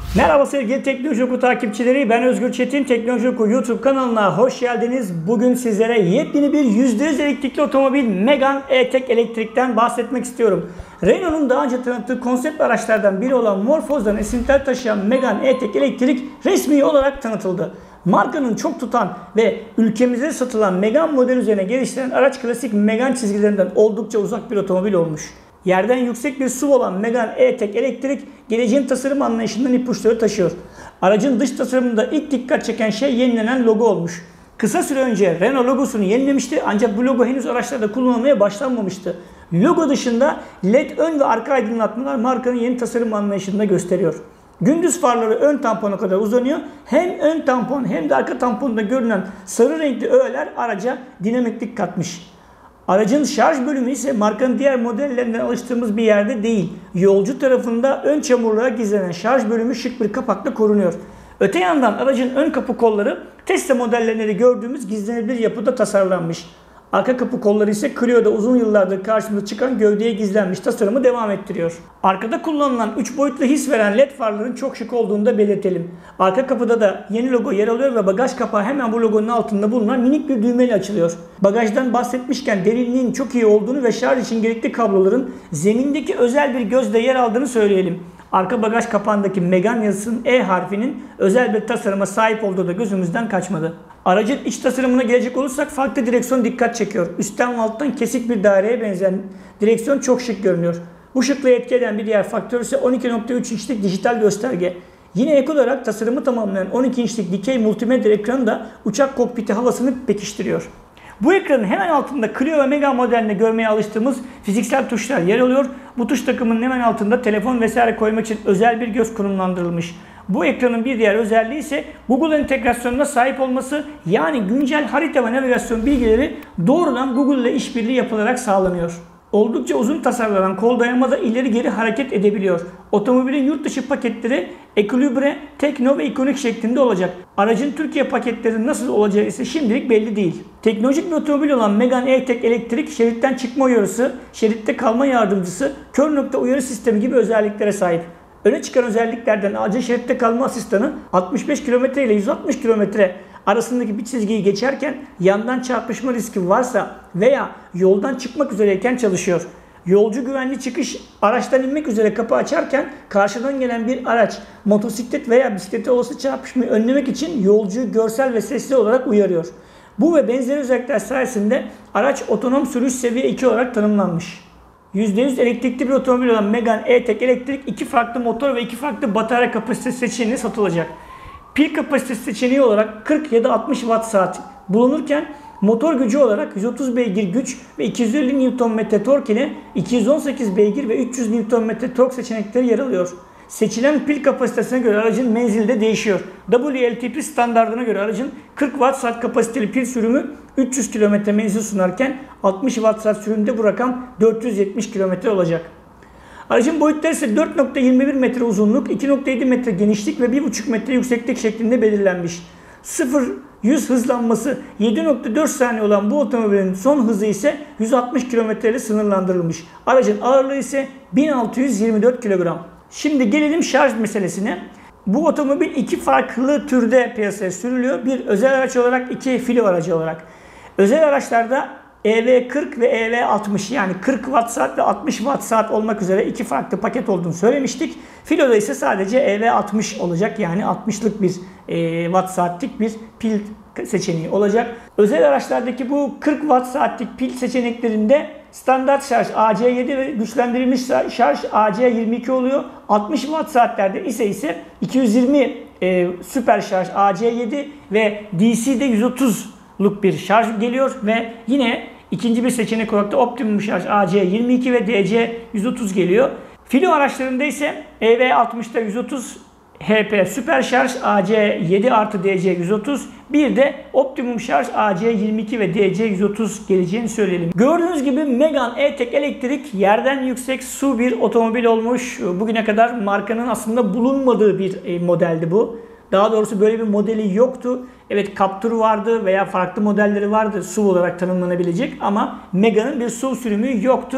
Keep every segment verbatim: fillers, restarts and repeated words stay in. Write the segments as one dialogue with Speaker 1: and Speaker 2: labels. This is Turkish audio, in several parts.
Speaker 1: Merhaba sevgili Teknoloji Oku takipçileri, ben Özgür Çetin. Teknoloji Oku YouTube kanalına hoş geldiniz. Bugün sizlere yepyeni bir yüzde yüz elektrikli otomobil Megane E-Tech Elektrik'ten bahsetmek istiyorum. Renault'un daha önce tanıttığı konsept araçlardan biri olan Morphos'dan esintiler taşıyan Megane E-Tech Elektrik resmi olarak tanıtıldı. Markanın çok tutan ve ülkemizde satılan Megane model üzerine geliştirilen araç klasik Megane çizgilerinden oldukça uzak bir otomobil olmuş. Yerden yüksek bir S U V olan Megane E-Tech Elektrik, geleceğin tasarım anlayışından ipuçları taşıyor. Aracın dış tasarımında ilk dikkat çeken şey yenilenen logo olmuş. Kısa süre önce Renault logosunu yenilemişti ancak bu logo henüz araçlarda kullanılmaya başlanmamıştı. Logo dışında L E D ön ve arka aydınlatmalar markanın yeni tasarım anlayışını da gösteriyor. Gündüz farları ön tampona kadar uzanıyor. Hem ön tampon hem de arka tamponda görünen sarı renkli öğeler araca dinamiklik katmış. Aracın şarj bölümü ise markanın diğer modellerinden alıştığımız bir yerde değil. Yolcu tarafında ön çamurluğa gizlenen şarj bölümü şık bir kapakla korunuyor. Öte yandan aracın ön kapı kolları Tesla modellerinde de gördüğümüz gizlenebilir yapıda tasarlanmış. Arka kapı kolları ise Clio'da uzun yıllardır karşımıza çıkan gövdeye gizlenmiş tasarımı devam ettiriyor. Arkada kullanılan üç boyutlu his veren L E D farların çok şık olduğunu da belirtelim. Arka kapıda da yeni logo yer alıyor ve bagaj kapağı hemen bu logonun altında bulunan minik bir düğmeyle açılıyor. Bagajdan bahsetmişken derinliğin çok iyi olduğunu ve şarj için gerekli kabloların zemindeki özel bir gözde yer aldığını söyleyelim. Arka bagaj kapağındaki Megane yazısının E harfinin özel bir tasarıma sahip olduğu da gözümüzden kaçmadı. Aracın iç tasarımına gelecek olursak farklı direksiyon dikkat çekiyor. Üstten ve alttan kesik bir daireye benzeyen direksiyon çok şık görünüyor. Bu şıklığı etki eden bir diğer faktör ise on iki nokta üç inçlik dijital gösterge. Yine ek olarak tasarımı tamamlayan on iki inçlik dikey multimedya ekranı da uçak kokpiti havasını pekiştiriyor. Bu ekranın hemen altında Clio ve Megane modelinde görmeye alıştığımız fiziksel tuşlar yer alıyor. Bu tuş takımının hemen altında telefon vesaire koymak için özel bir göz konumlandırılmış. Bu ekranın bir diğer özelliği ise Google entegrasyonuna sahip olması, yani güncel harita ve navigasyon bilgileri doğrudan Google ile işbirliği yapılarak sağlanıyor. Oldukça uzun tasarlanan kol dayama da ileri geri hareket edebiliyor. Otomobilin yurt dışı paketleri Ekolibre, Tekno ve ikonik şeklinde olacak. Aracın Türkiye paketlerinin nasıl olacağı ise şimdilik belli değil. Teknolojik bir otomobil olan Megane E-Tech Elektrik, şeritten çıkma uyarısı, şeritte kalma yardımcısı, kör nokta uyarı sistemi gibi özelliklere sahip. Öne çıkan özelliklerden acil şeritte kalma asistanı altmış beş kilometre ile yüz altmış kilometre arasındaki bir çizgiyi geçerken yandan çarpışma riski varsa veya yoldan çıkmak üzereyken çalışıyor. Yolcu güvenli çıkış, araçtan inmek üzere kapı açarken karşıdan gelen bir araç, motosiklet veya bisiklete olası çarpışmayı önlemek için yolcuyu görsel ve sesli olarak uyarıyor. Bu ve benzeri özellikler sayesinde araç otonom sürüş seviye iki olarak tanımlanmış. yüzde yüz elektrikli bir otomobil olan Megane E-Tech Elektrik iki farklı motor ve iki farklı batarya kapasitesi seçeneğiyle satılacak. Pil kapasitesi seçeneği olarak kırk ya da altmış watt saat bulunurken motor gücü olarak yüz otuz beygir güç ve iki yüz elli Newton metre tork ile iki yüz on sekiz beygir ve üç yüz Newton metre tork seçenekleri yer alıyor. Seçilen pil kapasitesine göre aracın menzili de değişiyor. W L T P standardına göre aracın kırk watt saat kapasiteli pil sürümü üç yüz kilometre menzil sunarken altmış watt saat sürümünde bu rakam dört yüz yetmiş kilometre olacak. Aracın boyutları ise dört nokta yirmi bir metre uzunluk, iki nokta yedi metre genişlik ve bir buçuk metre yükseklik şeklinde belirlenmiş. sıfır yüz hızlanması yedi nokta dört saniye olan bu otomobilin son hızı ise yüz altmış kilometre ile sınırlandırılmış. Aracın ağırlığı ise bin altı yüz yirmi dört kilogram. Şimdi gelelim şarj meselesine. Bu otomobil iki farklı türde piyasaya sürülüyor. Bir özel araç olarak, iki filo aracı olarak. Özel araçlarda E V kırk ve E V altmış, yani kırk watt saat ve altmış watt saat olmak üzere iki farklı paket olduğunu söylemiştik. Filoda ise sadece E V altmış olacak, yani altmışlık bir e, watt saatlik bir pil seçeneği olacak. Özel araçlardaki bu kırk watt saatlik pil seçeneklerinde standart şarj A C yedi ve güçlendirilmiş şarj A C yirmi iki oluyor. altmış watt saatlerde ise ise iki yüz yirmi e, süper şarj A C yedi ve D C'de yüz otuzluk bir şarj geliyor ve yine ikinci bir seçenek olarak da optimum şarj A C yirmi iki ve D C yüz otuz geliyor. Filo araçlarında ise E V altmışta yüz otuz H P süper şarj A C yedi artı D C yüz otuz, bir de optimum şarj A C yirmi iki ve D C yüz otuz geleceğini söyleyelim. Gördüğünüz gibi Megane E-Tech Elektrik yerden yüksek S U V bir otomobil olmuş. Bugüne kadar markanın aslında bulunmadığı bir modeldi bu. Daha doğrusu böyle bir modeli yoktu. Evet, Captur vardı veya farklı modelleri vardı S U V olarak tanımlanabilecek ama Megane'ın bir S U V sürümü yoktu.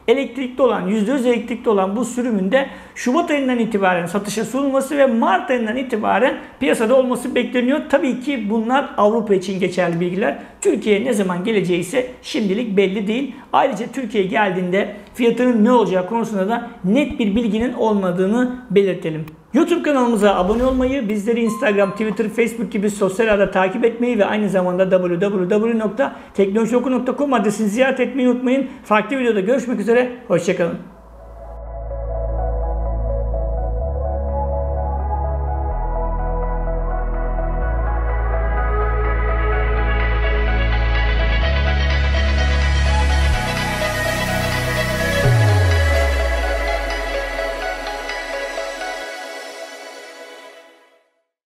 Speaker 1: elektrikli olan, yüzde yüz elektrikli olan bu sürümünde Şubat ayından itibaren satışa sunulması ve Mart ayından itibaren piyasada olması bekleniyor. Tabii ki bunlar Avrupa için geçerli bilgiler. Türkiye'ye ne zaman geleceği ise şimdilik belli değil. Ayrıca Türkiye'ye geldiğinde fiyatının ne olacağı konusunda da net bir bilginin olmadığını belirtelim. YouTube kanalımıza abone olmayı, bizleri Instagram, Twitter, Facebook gibi sosyal ağda takip etmeyi ve aynı zamanda w w w nokta teknolojioku nokta com adresini ziyaret etmeyi unutmayın. Farklı videoda görüşmek üzere, hoşçakalın.